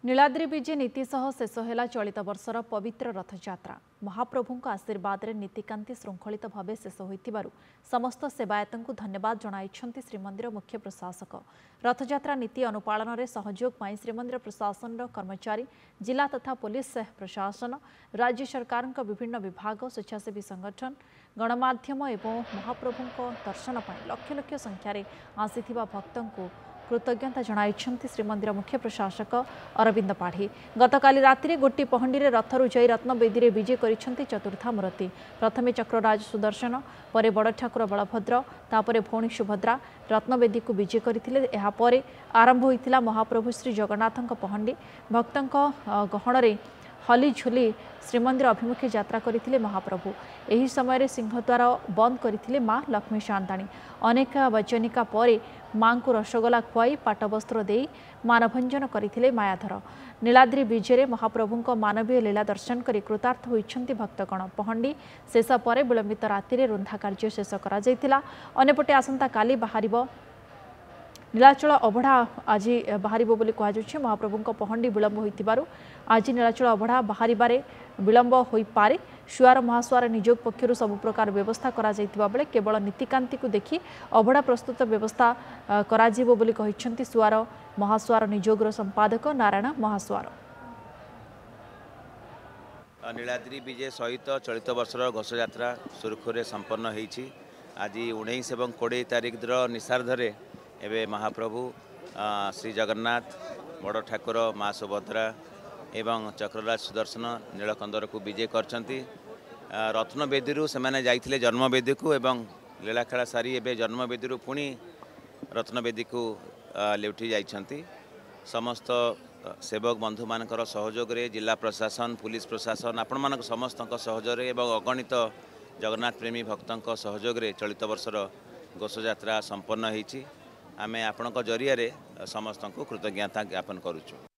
नीलाद्री विजे नीति सह शेष है चलित वर्षर पवित्र रथयात्रा। महाप्रभु आशीर्वाद में नीतिकांति श्रृंखलित भाव शेष हो समस्त सेवायत को धन्यवाद जणाइछन्ति श्रीमंदिर मुख्य प्रशासक। रथयात्रा नीति अनुपालन में सहयोग पाई श्रीमंदिर प्रशासन कर्मचारी, जिला तथा पुलिस प्रशासन, राज्य सरकार विभिन्न विभाग, स्वेच्छासेवी संगठन, गणमाध्यम एवं महाप्रभु दर्शन पर लक्ष लक्ष संख्यार आसीथिबा भक्तों को कृतज्ञता जणाइछन्ति श्रीमंदिर मुख्य प्रशासक अरविंद पाढ़ी। गतकाली राति गोटी पहंडी रथरू जई रत्नवेदी विजे करिछन्ति चतुर्था मूर्ति। प्रथमे चक्रराज सुदर्शन, परे बड़ ठाकुर बलभद्र, तापरे भौणी सुभद्रा रत्नवेदी को विजे करथिले। एहा परे आरंभ होइतिला महाप्रभु श्री जगन्नाथଙ୍କ पहंडी। भक्तଙ୍କ गहणरे हली झुली श्रीमंदिर अभिमुखे यात्रा करथिले महाप्रभु। एही समय सिंहद्वार बंद करथिले मां लक्ष्मी शांताणी। अनेक वचनिका परे मां को रसगोला खुआई पाटवस्त्र दे मानभंजन करथिले मायाधर। नीलाद्री विजेरे महाप्रभु मानवीय लीला दर्शन कर कृतार्थ होइछन्ति भक्तगण। पहंडी शेष पर विलंबित राति रुंधा कार्य शेष करा जायतिला। अन्यपटे आसंता काली बाहरिबो नीलाचल अबढ़ा आज बाहर बोली कहुच्छे। महाप्रभु पहंडी विलंब हो आज नीलाचल अबढ़ा बाहर विलंब हो पारे। सुआर महासुआर निजोग पक्षर सबु प्रकार व्यवस्था करा बेले केवल नीतिकांति को देखि अबढ़ा प्रस्तुत व्यवस्था करा बोली कहिसेंति सुआर महासुआर निजोगर संपादक नारायण महासुआर। नीलाद्री विजय सहित चलित वर्षर घोषयात्रा सुरखुरे संपन्न होईछि। आज 19 एवं 20 तारिख निशार्धरे एवं महाप्रभु श्री जगन्नाथ, बड़ ठाकुर, माँ सुभद्रा एवं चक्रराज सुदर्शन नीलकंदर को विजय करछन्ति। रत्नवेदी से मैंने जाइथिले जन्मवेदी को एवं लीलाखेला सारी एवं जन्मवेदी पुणी रत्नवेदी को लेउठी जाइछन्ति। समस्त सेवक बंधु मानकर सहयोग रे जिला प्रशासन, पुलिस प्रशासन, आपण मानक समस्त सहयोग एवं अगणित जगन्नाथ प्रेमी भक्तों सहयोग रे चलित वर्षर घोषयात्रा संपन्न होईछि। आमे आपणक जरिया समस्त को कृतज्ञता ज्ञापन करुछु।